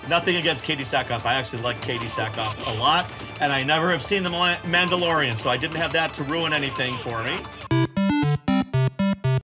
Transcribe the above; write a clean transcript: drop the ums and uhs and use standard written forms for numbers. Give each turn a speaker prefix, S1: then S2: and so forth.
S1: Nothing against KATEE SACKHOFF. I actually like KATEE SACKHOFF a lot, and I never have seen The Mandalorian, so I didn't have that to ruin anything for me.